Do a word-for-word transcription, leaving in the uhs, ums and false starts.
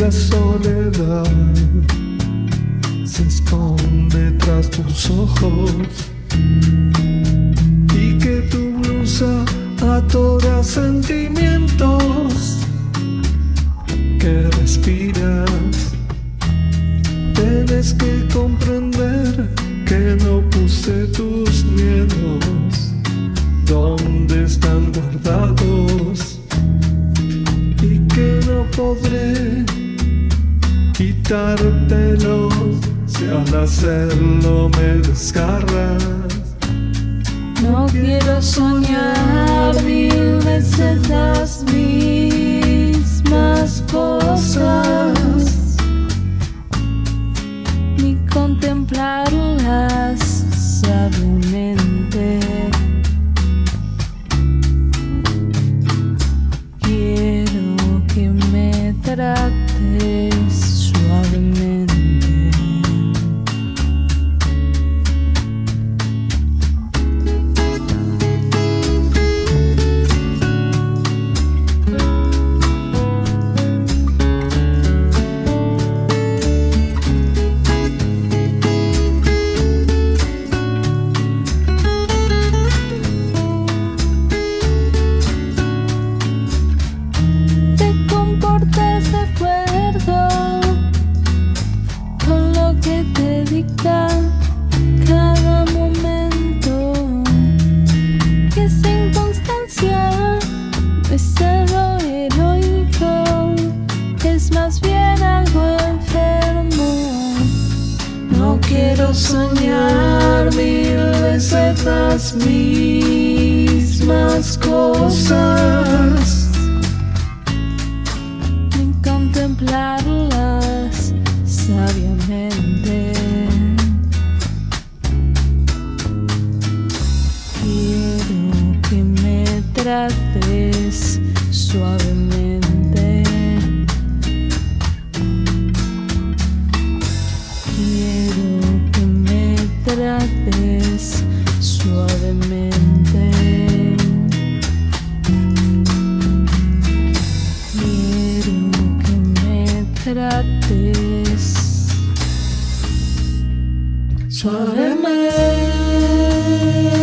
la soledad se esconde tras tus ojos y que tu blusa atora sentimientos que respiras. Tienes que comprender que no puse tus miedos donde están guardados y que no podré quitártelos si al hacerlo me desgarras. No quiero soñar mil veces las mismas cosas, ni contemplarlas sabiamente. Quiero que me trates suavemente. Cada momento que sin constancia no es algo heroico, es más bien algo enfermo. No quiero soñar mil veces las mismas cosas, ni contemplarlas sabiamente. Trates suavemente. Quiero que me trates suavemente. Quiero que me trates suavemente.